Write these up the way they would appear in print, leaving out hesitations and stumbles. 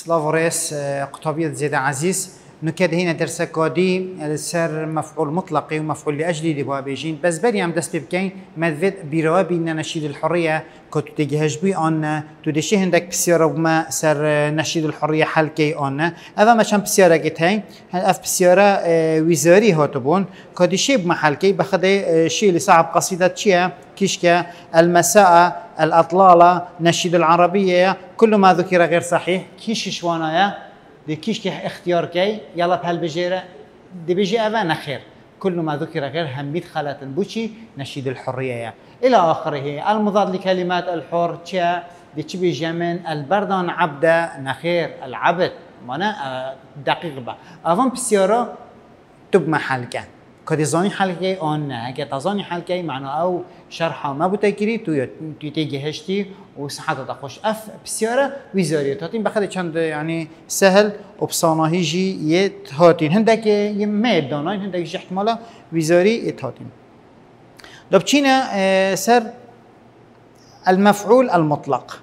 سلافوريس قطابية زيد عزيز نكاد هنا درس كادي سر مفعول مطلقي ومفعول لأجلي دي بيجين بس بري عم دست بكين مدفد بيروابي إن نشيد الحرية كنت تجهش بي أن تدشي هندك بسيارة وما سر نشيد الحرية حلكي أن هذا ما شان بسيارة جتهاي هاف بسيارة وزاري هاتبون كادي شيء بمحلكي بخدي شيء اللي صعب قصيدة شيء كيشكا المساء الأطلالة نشيد العربية كل ما ذكر غير صحيح كيش شوانايا دي كيش اختيار كي يلا بهالبجيرة دي بيجي أفانا خير كل ما ذكر غير هميت خلات بوشي نشيد الحرية إلى آخره المضاد لكلمات الحر تشا دي تشبي جمن البردان عبدا نخير العبد مانا دقيق با أفهم بسيارة تب محل كدي زاني حلقي آن نه اگه تزاني حلقي معناه او شرحه ما بتكري تو تيجهشتي وصحة تخش اف بسيارة وزارية هاتين بخد چند يعني سهل وبصاناهيجي يت هاتين هندك يميد داناين هندك جي احتمالا وزاري يت هاتين دبچينا سر المفعول المطلق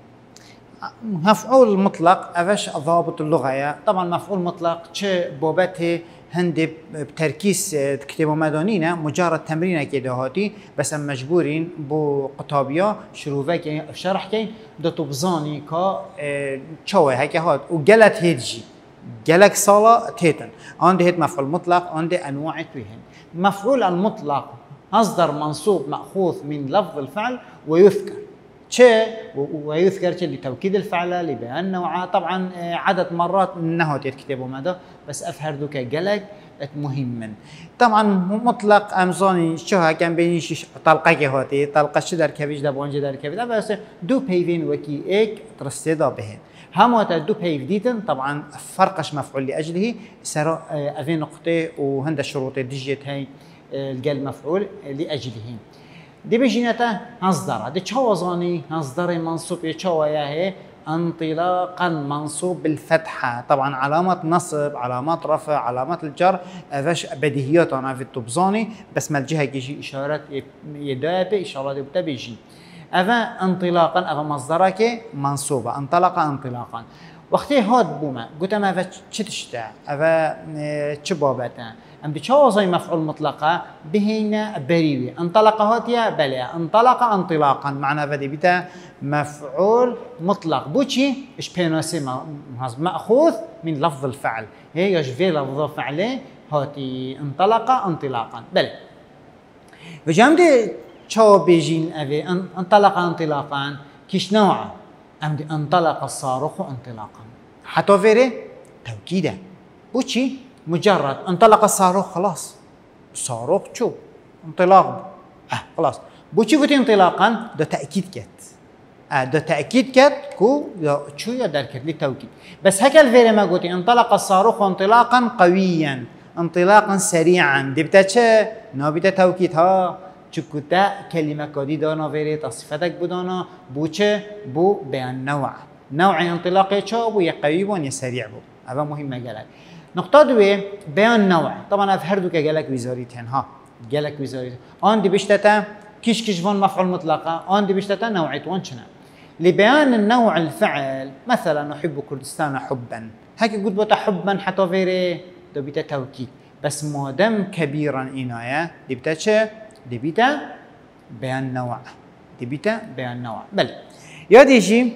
مفعول مطلق افش ضابط اللغة طبعا مفعول مطلق چه بابته هندي بتركيز كتابه مدانينا مجرد تمرين كده هاتي بس مجبورين بو قطابيا شروفك يعني شرح كي دو تبزاني كا تشوي هيك هات وجلت هيدجي جلك صلاة تيتن عندي هيت مفعول مطلق عندي انواع توهن مفعول المطلق مصدر منصوب مأخوذ من لفظ الفعل ويذكر ويذكر لتوكيد الفعل لبيان نوعه طبعا عدد مرات انه تكتبوا ماذا بس افهر دوكا جلك مهم طبعا مطلق امزاني شو كان بين طلقه هاتي طلقه شدر كبيج دبونج در كبيج بس دو بيفين وكي ايك ترستدا بهن هم دو بيف ديتن طبعا فرقش مفعول لاجله سر افين نقطه وهند الشروط ديجيت هاي الجل مفعول لاجله دي بجينته مصدر دي تشوزاني مصدر منصوب يتشويا هي انطلاقا منصوب بالفتحه طبعا علامه نصب علامات رفع علامات الجر افش بديهيات انا في التبزاني بس ما الجهه يجي اشارات يدابه اشارات بتبيجي افا انطلاقا افا مصدرك منصوبه انطلق انطلاقا وقتی هاد بوما قلت ما افا تشتشتا افا تشبابتا ام بتشوزي مفعول مطلقه بهنا بريوي انطلق هاتيا بلا انطلق انطلاقا معنى بدي بتا مفعول مطلق بوشي ايش بيناسي ماخوذ من لفظ الفعل هي يشفي لفظ فعله هاتي انطلق انطلاقا بل وجامدي تشو بيجين افي انطلق انطلاقا كيش نوعه ام دي انطلق الصاروخ انطلاقا حتى فيري توكيدا بوشي مجرد انطلق الصاروخ خلاص الصاروخ شو انطلاق خلاص بوشي قلت انطلاقا ده تاكيد كت ده تاكيد كت كو شو يقدر كت للتوكيد بس هكا الفيري ما قلت انطلق الصاروخ انطلاقا قويا انطلاقا سريعا دي بتا نابتا توكيد ها چكوتا كلمه كادي دانا فيري تصفتك بدانا بوچه بو بيان نوع انطلاقي شو بو يقوي بو يسريع بو هذا مهمه قالك نقطة دوية بيان نوع طبعا أفهر دوكا جالك وزاريتين ها جالك وزاريتين آن دي بيشتتا كيش فون مفعول مطلقة آن دي بيشتتا نوعيت وانشنا لبيان النوع الفعل مثلا نحب كردستان حبا هكي قلت بتا حبا حتى فيري دو بيتا توكيد بس ما دام كبيرا إنايا دي بيتا چه؟ دي بيتا بيان نوع دي بيتا بيان نوع بل يادي جي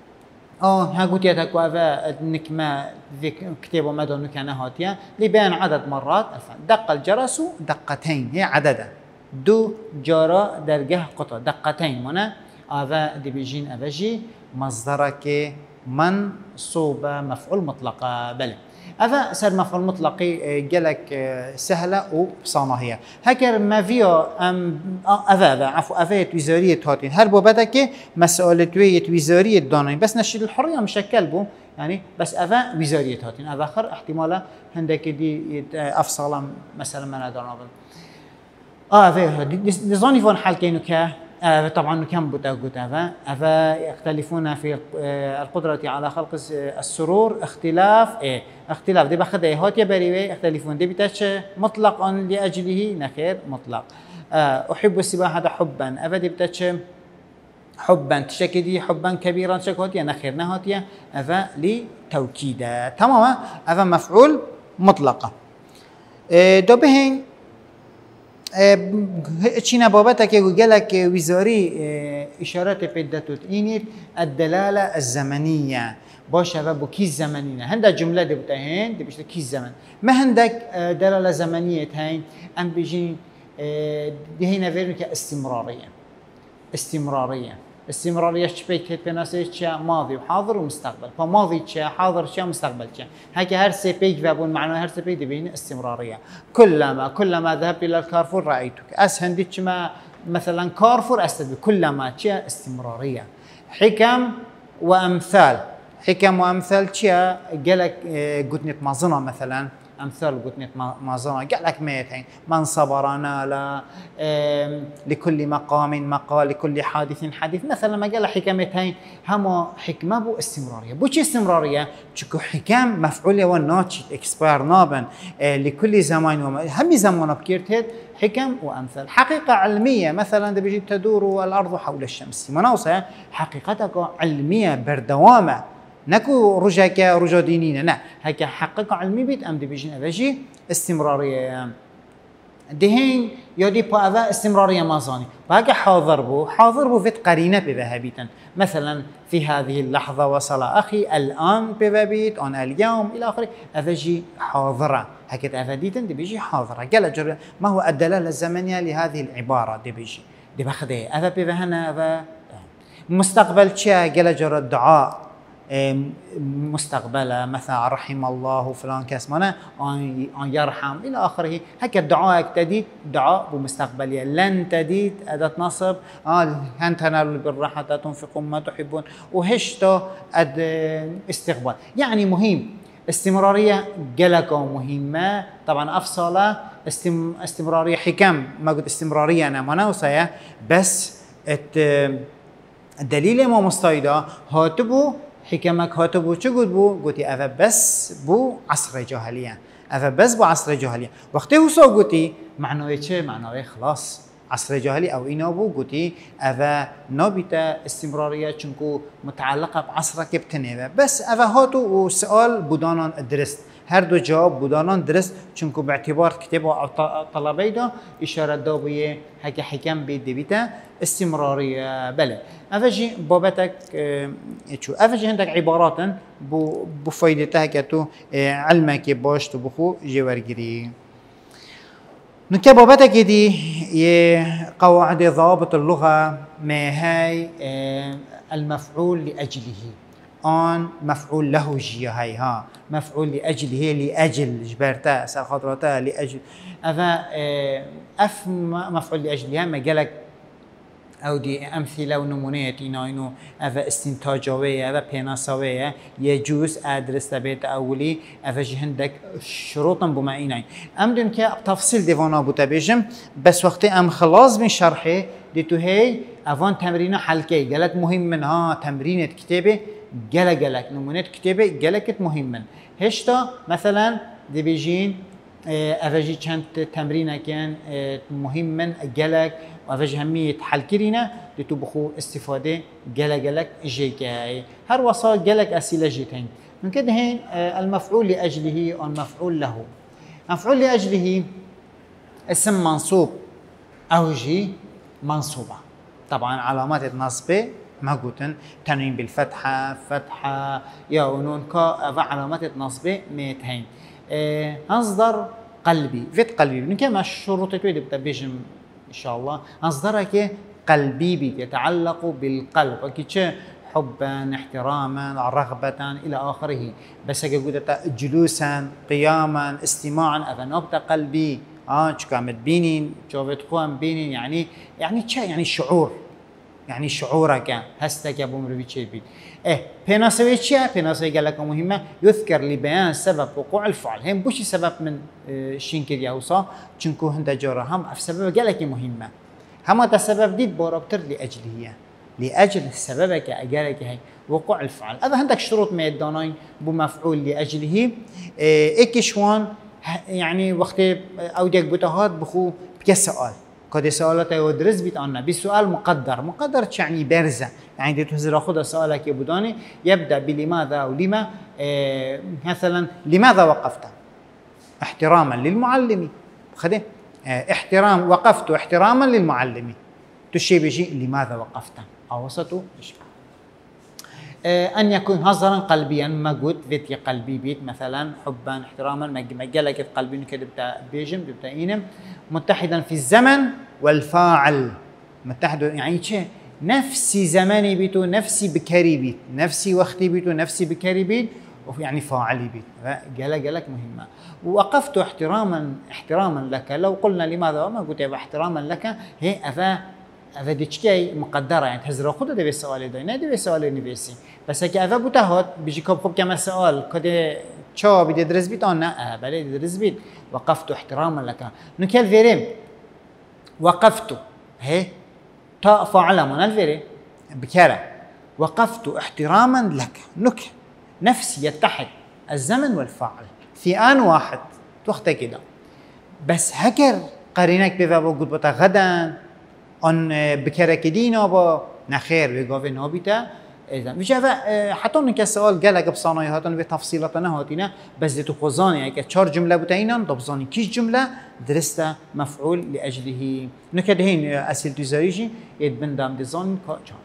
ها قلت يا افا انك ما ذيك كتابه ما دون كان هاتيا لبيان عدد مرات دق الجرس دقتين هي عددا دو جارا درجه قطع دقتين منا افا دي بيجين افاجي مصدرك منصوب مفعول مطلقه بل افا سر مفعول مطلقي جلك سهله وصانهيه هكر ما فيها افا عفو افات وزاريه هاتين هل بو بدك مساله وزاريه دانين بس نشيد الحريه مشكل بو يعني بس افا وزاريه هاتين افا اخر احتمالا هندك دي افصل مثلا من دانابل افا دي زوني فون حال كانوا طبعا كم بتاخد افا يختلفون في القدرة على خلق السرور اختلاف دي باخد هات يا بريوي يختلفون دي بتاش مطلقا لاجله نخير مطلق احب السباحة حبا افا دي بتاش حبا تشكدي حبا كبيرا تشكوتي أنا خير نهاتيا أفا لتوكيدا تماما أفا مفعول مطلقة دو بهين چینا بابتا که گلک وزاری اشارات پیداتوت اینید الدلاله الزمنيه باشه و بو کیز زمنینه هنده جمله دی بتاهن دی بشه کیز زمن ما هندك دلاله زمنيه هين ام بيجي دي هنا فيرو كاستمراريه استمراريه شبيك بناسه چه ماضي وحاضر ومستقبل فماضي چه حاضر چه مستقبل چه هكا هر سي بيج فابون معناه هر سي بيج بين استمراريه كلما ذهبت الى الكارفور رايتك اسهندي ما مثلا كارفور استدل كلما چه استمراريه حكم وامثال چه قالك قلت مازنا مثلا امثال قلت مازنا قال لك ميتين من صبرنا لا لكل مقام مقال لكل حادث حديث مثلا ما قال حكمتين هم حكمه بو استمراريه بو چه استمراريه چكو حكم مفعول والناتج اكسباير نابن لكل زمان هم زمان بكيرت حكم وامثال حقيقه علميه مثلا بيجي تدور الارض حول الشمس مناوصه حقيقتك علميه بردوامه نكو رجا دينينا لا هكا حقق علمي بيت ام دي بيجين افاجي استمراريه دهين يودي با استمراريه مازاني فهكا حاضر بو فيت قرينه بذهبيتا مثلا في هذه اللحظه وصل اخي الان بذهبيت انا اليوم الى اخره افاجي حاضره هكا افاديتا دي بيجي حاضره قال ما هو الدلاله الزمنيه لهذه العباره دي بيجي دي باخذه افا بهنا افا مستقبل تشا قال جرى الدعاء مستقبله مثلا رحم الله فلان كاسمانه ان يرحم الى اخره هكا الدعاء تديد دعاء بمستقبليه لن تديد اداه نصب هن تنالوا البر حتى تنفقوا ما تحبون وهشتو استقبال يعني مهم استمراريه جلكه مهمه طبعا افصله استمراريه حكم ما قلت استمراريه انا ما نوصيه بس الدليل ما مستيدا هاتبو حكمك هاتبو چه قد بو قلتي افا بس بو عصر جاهليه افا بس بو عصر جاهليه وقتی وسو قلتي معناه چه معناه خلاص عصر جاهلي او اینا بو قلتي افا نابتا استمراريه چونكو متعلقه بعصرك بتنه بس افا هاتو وسؤال بودانان درست هر دو جواب بودانان درست چونكو باعتبار كتاب او طلبه دا اشاره دابيه هكا حكم بيد بيتا استمراريه بله افجي بابتك شو افجي عندك عبارات بفايدتها كتو علمك باش تبخو جوارجري نكا بابتك دي قواعد ضوابط اللغه ما هي المفعول لاجله آن مفعول له جي هاي ها مفعول لأجله لأجل جبرتا سخاطرتا لأجل أفا مفعول لأجلها ما قالك أو دي أمثلة ونمونية إنه أفا استنتاجوية أفا بيناسوية يجوز أدرس تبيت أولي أفا جهندك شروطا بمعينين أم دون كا تفصيل ديفانا بتبيجم بس وقت أم خلاص من شرحه ديتو هي أفان تمرين حلقي قالك مهم منها تمرينة كتابة قالك نمونة كتابة قالك مهما هشتا مثلا دي بيجين أفاجي كانت تمرينة كان مهما قالك وأفاجي همية حل كرينا لتبخو استفادة قالك جيكاي هر وصا قالك أسئلة جيتين من كده هين المفعول لأجله والمفعول له مفعول لأجله اسم منصوب أو جي منصوبة طبعا علامات النصب ما قلتن تنوين بالفتحة فتحة يا ونون كا علامات النصب ميتين أصدر قلبي فيت قلبي من كما الشروط تويد بتبيجم إن شاء الله أصدرك قلبي بي يتعلق بالقلب وكي حبا احتراما رغبة إلى آخره بس أقول جلوسا قياما استماعا أفنبت قلبي كامت بينين شوفت خوان بينين يعني شعور يعني شعورك هستك ابو مرويتشي بي بيناسوي تشيا بيناسوي قال لك مهمه يذكر لبيان سبب وقوع الفعل هم بوش سبب من شينكر يوصا چونكو هند جورا هم سبب قال لك مهمه هم السبب دي بوربتر لاجله لاجل سببك قال لك هي وقوع الفعل هذا عندك شروط ميدانين بمفعول لاجله اكشوان يعني وقت اوديك بتهات بخو بكسؤال كده سؤالات ودرس بيت أنا بسؤال مقدر. مقدر يعني برزة، يعني دي تهزر أخذ سؤالك يبدوني يبدأ بلماذا أو لما. مثلا لماذا وقفت؟ احتراما للمعلم. خده احترام، وقفت احتراما للمعلم. تشي بيجي لماذا وقفت؟ أوسطه أن يكون هزرا قلبيا مجود فيتي قلبي بيت مثلا حبا احتراما مجالك قلبي كده بتاع بيجم بتاع إنم متحدا في الزمن والفاعل. متحد يعني شيء نفسي زماني بيتو نفسي بكري بيت نفسي وقتي بيتو نفسي بكري بيت يعني فاعلي بيت. جالك مهمة. وقفت احتراما لك. لو قلنا لماذا ما قلت احتراما لك هي أفا ديشكي مقدرة يعني تهزر خود ده بالسؤال ده نه ده بالسؤال نفسي بس هيك أفا بتاخد بيجي كم كم سؤال كده شو بدي أدرس بيت أنا بلي أدرس بيت. وقفت احتراما لك نكال فيرم وقفت هي تا فعل من الفيرم بكرة وقفت احتراما لك نك نفسي يتحد الزمن والفعل في آن واحد توقت كده. بس هكر قرينك بفا بقول بتا غدا آن بکره دینا با نخیر بگاوی نابیته ایزن میشه حتی اون که سوال گله بصانای هاتون به تفصیلات نهاتینه بس تو خوزانی که 4 جمله بوده اینان دبزانی کیش جمله درسته مفعول لاجله نکده هین اسئله تزاریجی ید بندم دزان کجا.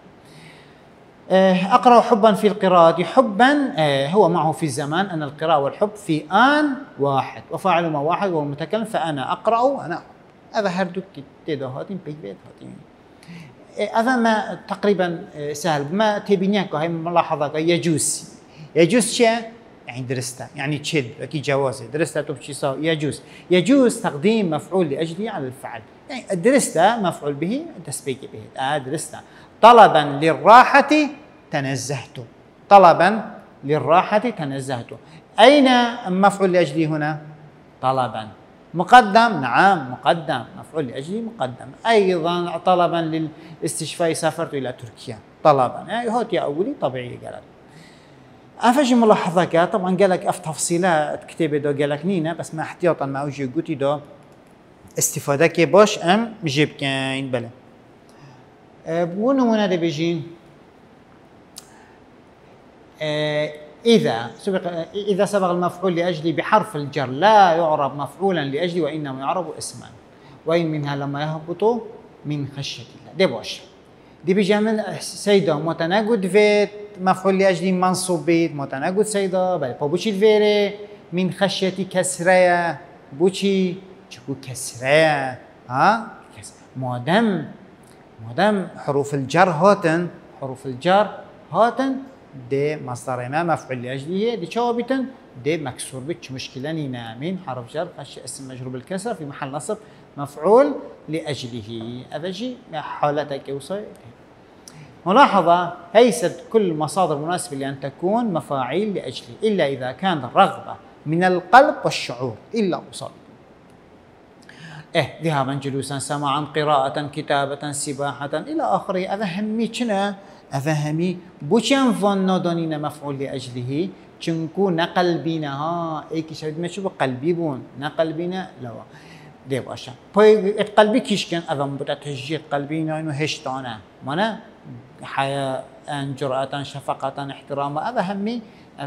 أقرأ حبا في القراءة. حبا هو معه في الزمان أن القراءة والحب في آن واحد وفاعلهما واحد وهو المتكلم فأنا أقرأ أنا هذا هردوك تدهاتين بيت هاتين. هذا ما تقريبا سهل ما تبينيك هاي ملاحظة يجوز شيء يعني درسته يعني تشد أكيد جوازه درسته تبشي صار يجوز تقديم مفعول لأجله على الفعل يعني درسته مفعول به تسبيك به درسته. طلبا للراحة تنزهت طلبا للراحة تنزهت. أين مفعول لأجله هنا؟ طلبا مقدم نعم مقدم مفعول لأجله مقدم. أيضا طلبا للاستشفاء سافرت إلى تركيا طلبا يعني هوتي أولي طبيعي قالت. أفجي ملاحظة طبعا قالك أف تفصيلات كتابة دو قالك نينا بس ما احتياطا ما أوجي قوتي دو استفادة كي باش أم جيب كاين بلا. ونمونا دي بيجين إذا سبق المفعول لأجلي بحرف الجر لا يعرب مفعولا لأجلي وإنما يعرب اسما وإن منها لما يهبط من خشية الله. دي باش دي بيجامل سيدة متناقض فيت مفعول لأجلي منصوب بيت متناقض سيدة بل بوشي الفيري من خشية كسرية بوشي شكو كسرية مادام حروف الجر هاتن دي مصدر ما مفعول لأجله دي شوابتن دي مكسور بيت مشكلة نينا من حرف جر اسم مجرور بالكسر في محل نصب مفعول لأجله. أفجي حالتك يوصل. ملاحظة ليست كل مصادر مناسبة لأن تكون مفاعيل لأجله إلا إذا كان الرغبة من القلب والشعور إلا وصل. ذهابا جلوسا سماعا قراءة كتابة سباحة إلى آخره. أفهمي بوشان فان نادانين مفعول لأجله چنكو نقل بينها ايكي شاید ما شو قلبي بون نقل بينا لوا دي باشا باي قلبي كيش كان أفهم بتا تهجير قلبينا إنه هشتانا مانا حياة جرأة شفقة احتراما. أفهمي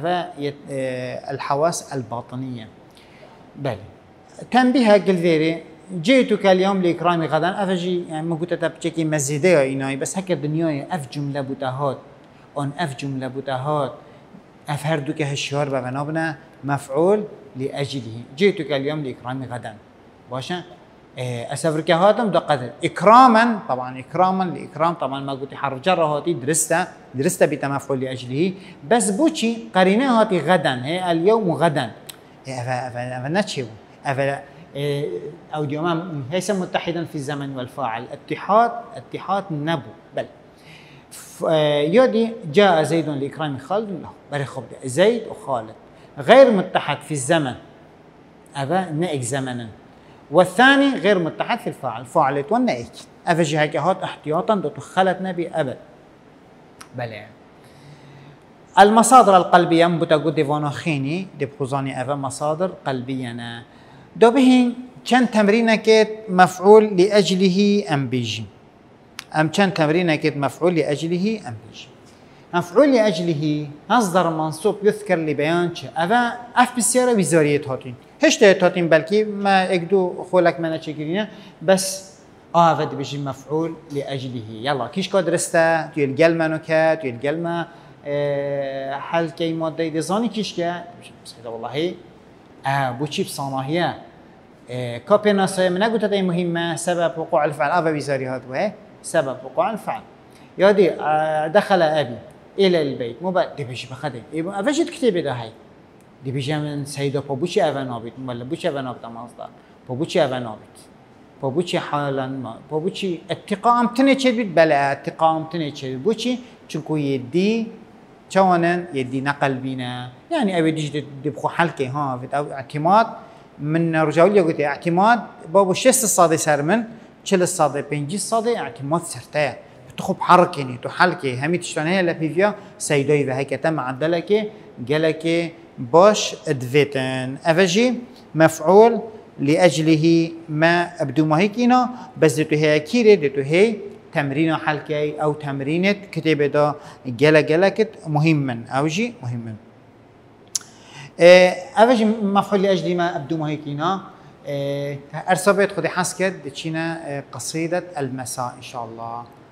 الحواس الباطنية. بل تنبيه قلذيري جئتك اليوم لإكرامي غدا. أفجي يعني ما قلت تبتكي مزيدة إناي بس هكا الدنيا أف جملة بتاهات أف جملة بتاهات أف هردوك هالشهر بغنابنا مفعول لأجله. جئتك اليوم لإكرامي غدا باشا أسافرك هاتم ده قدر إكراما طبعا إكراما لإكرام طبعا ما قلت حرف جر هاتي درسته بتمفعول لأجله بس بوشي قرينه هاتي غدا هي اليوم غدا أفا نتشيبو أفا أو اليوم ليس متحدا في الزمن والفاعل اتحاد نبو بل يودي جاء زيد لإكرام خالد له بري خب زيد وخالد غير متحد في الزمن أبا نائك زمنا والثاني غير متحد في الفاعل فاعلت والنائك أفجي هكهات احتياطا دخلت نبي أبد بل المصادر القلبية بتقول ديفانو خيني دي بخوزاني أفا مصادر قلبية دو بهين كان تمرينك مفعول لأجله أم بيجي أم كان تمرينك مفعول لأجله أم بيجي مفعول لأجله مصدر منصوب يذكر لبيان شيء أفا أف بسيارة وزارية هاتين هش هاتين بلكي ما اقدو خولك منا چكرينه بس هذا بيجي مفعول لأجله يلا كيش كاد رسته توی القلمة نكه توی القلمة حل كي مادة دزاني كيش كه والله بو چی بصاناهيه كابينا سوي من قلت هذه مهمة سبب وقوع الفعل أبا بيزاري هذا سبب وقوع الفعل يادي دخل أبي إلى البيت مو بعد دي بيجي بخده أفجد كتابي ده هاي دي بيجي من سيدا بابوشي أفا نابت ولا بوشي أفا نابت مصدر بابوشي أفا نابت بابوشي حالا ما بابوشي اتقام تنيشد بيت بلا اتقام تنيشد بوشي چونكو يدي چوانن يدي نقل بينا يعني أبي ديش دبخو حلقة ها في أو اعتماد من رجالية قلت اعتماد بابو 6 الصادي سرمن 40 الصادي 50 الصادي اعتماد سرتاه بتخب حركة يعني تو حلقة همي تشتغل هي لبيفيا سيداي وهيك تم عدلك جلك باش ادفيتن افجي مفعول لأجله ما أبدو ما هيكينا بس دتو هي كيري دتو هي تمرين حلقة أو تمرينة كتابة دا جلكت مهما أوجي مهما أوجي مفعول لأجله ما أبدو ما هيكينا أرسبت خدي حسكت تشينا قصيدة المساء إن شاء الله